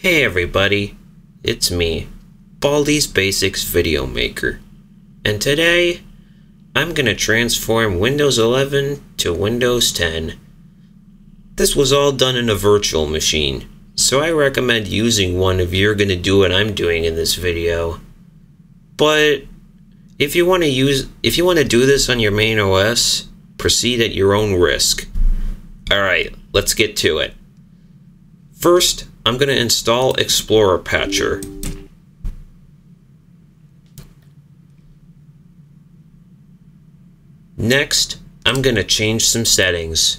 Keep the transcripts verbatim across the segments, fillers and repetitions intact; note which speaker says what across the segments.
Speaker 1: Hey everybody, it's me, Baldi's Basics Video Maker, and today I'm gonna transform Windows eleven to Windows ten. This was all done in a virtual machine, so I recommend using one if you're gonna do what I'm doing in this video. But if you want to use, if you want to do this on your main O S, proceed at your own risk. Alright, let's get to it. First, I'm going to install Explorer Patcher. Next, I'm going to change some settings.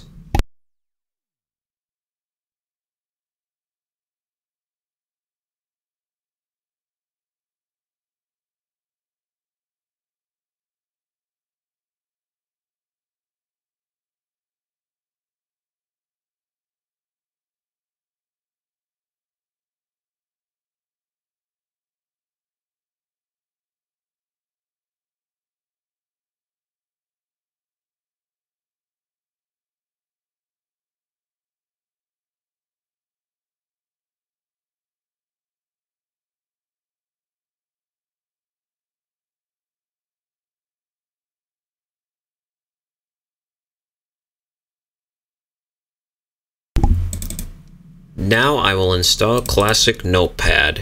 Speaker 1: Now I will install Classic Notepad.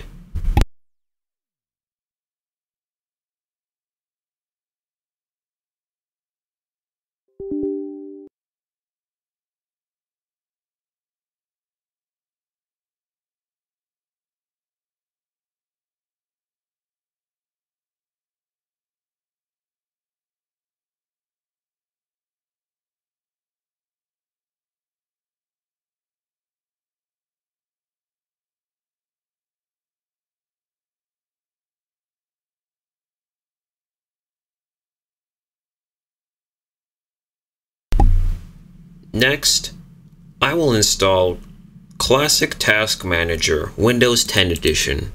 Speaker 1: Next, I will install Classic Task Manager Windows ten Edition.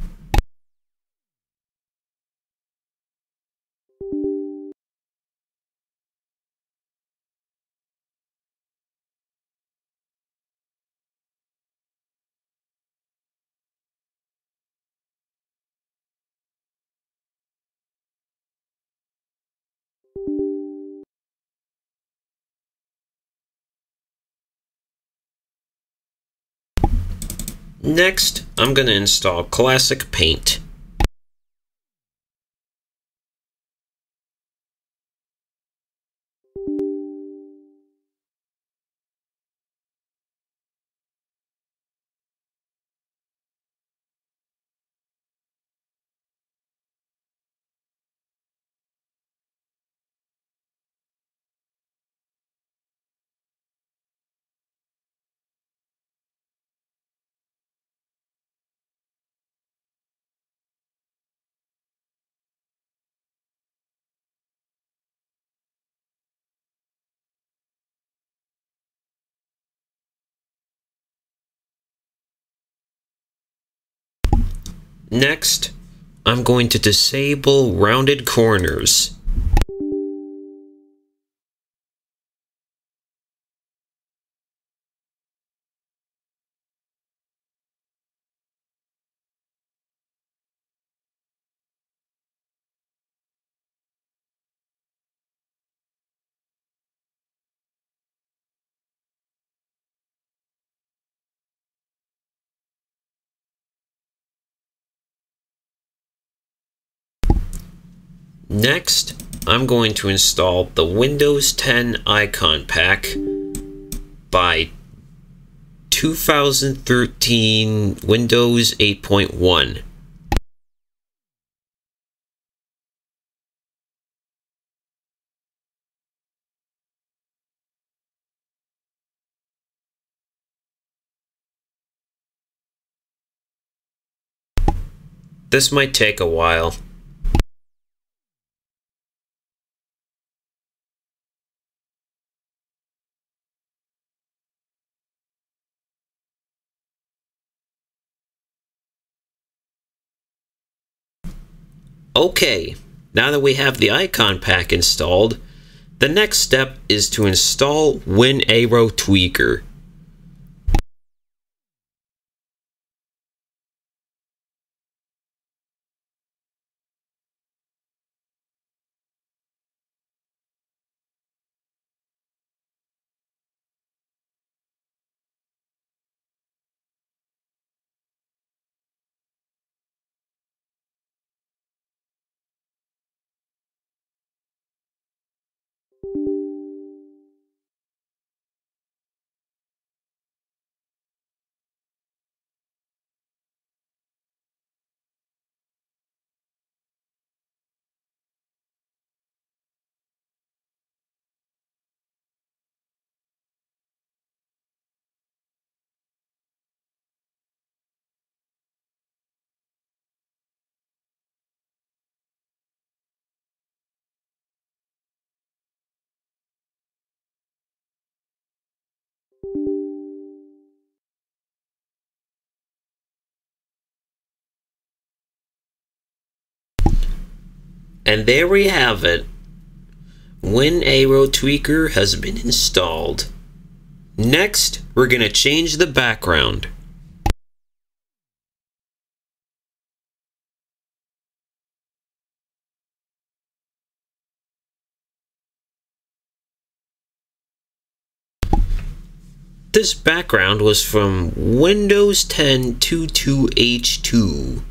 Speaker 1: Next, I'm going to install Classic Paint. Next, I'm going to disable rounded corners. Next, I'm going to install the Windows ten Icon Pack by two thousand thirteen Windows eight point one. This might take a while. Okay, now that we have the icon pack installed, the next step is to install WinAero Tweaker. And there we have it. WinAeroTweaker has been installed. Next, we're going to change the background. This background was from Windows ten twenty-two H two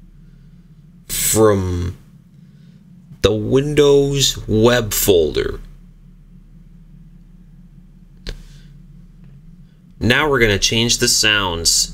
Speaker 1: from the Windows web folder. Now we're going to change the sounds.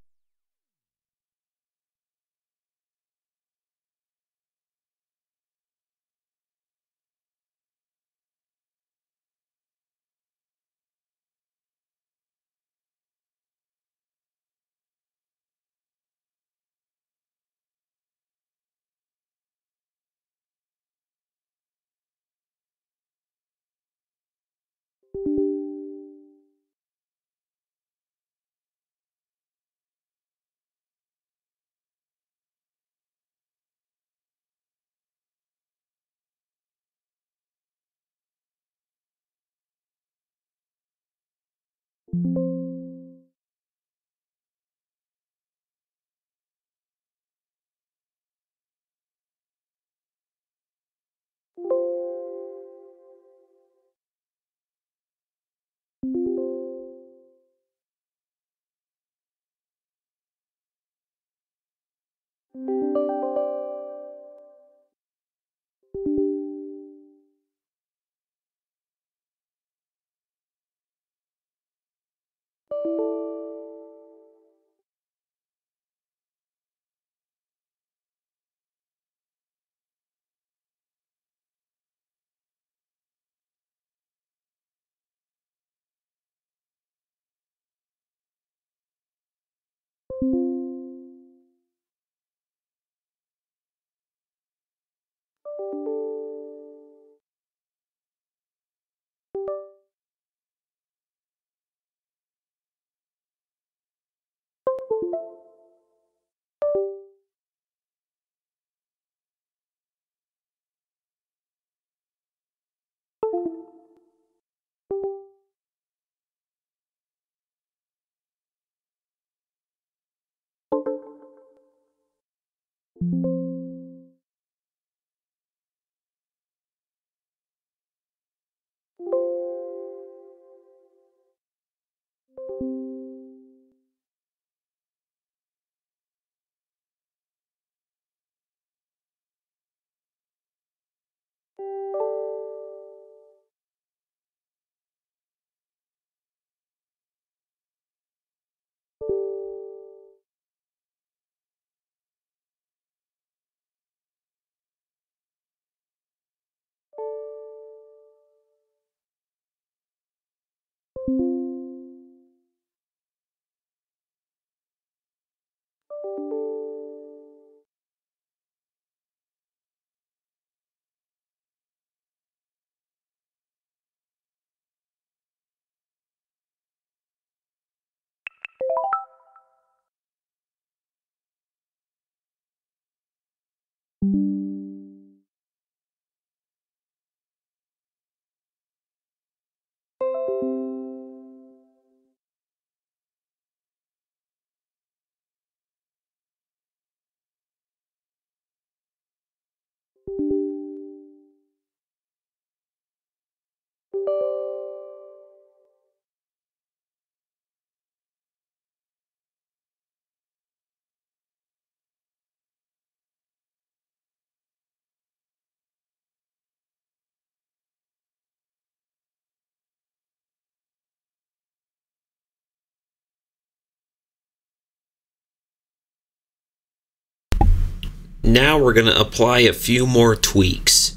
Speaker 1: Now we're going to apply a few more tweaks.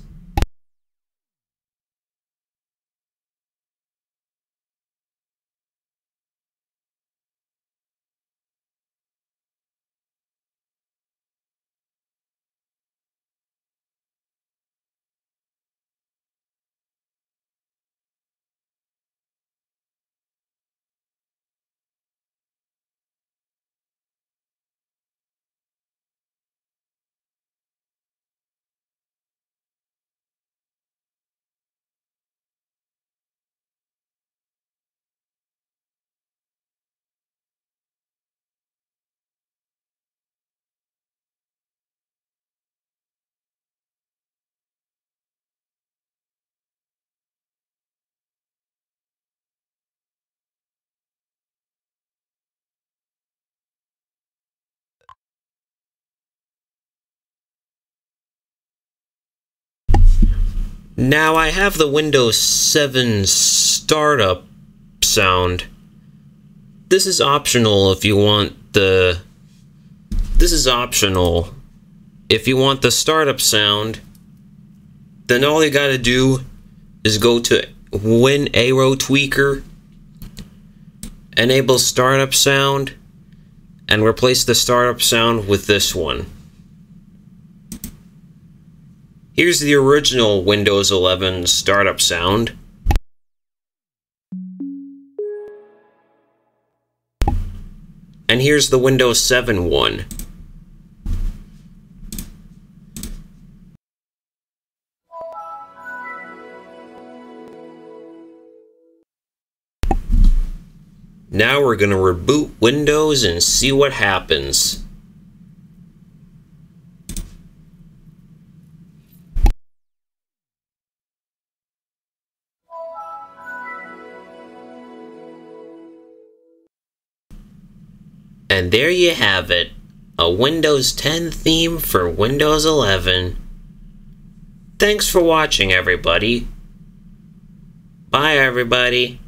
Speaker 1: Now I have the Windows seven startup sound. This is optional if you want the... This is optional. If you want the startup sound, then all you gotta do is go to WinAeroTweaker, enable startup sound, and replace the startup sound with this one. Here's the original Windows eleven startup sound. And here's the Windows seven one. Now we're going to reboot Windows and see what happens. And there you have it, a Windows ten theme for Windows eleven. Thanks for watching, everybody. Bye, everybody.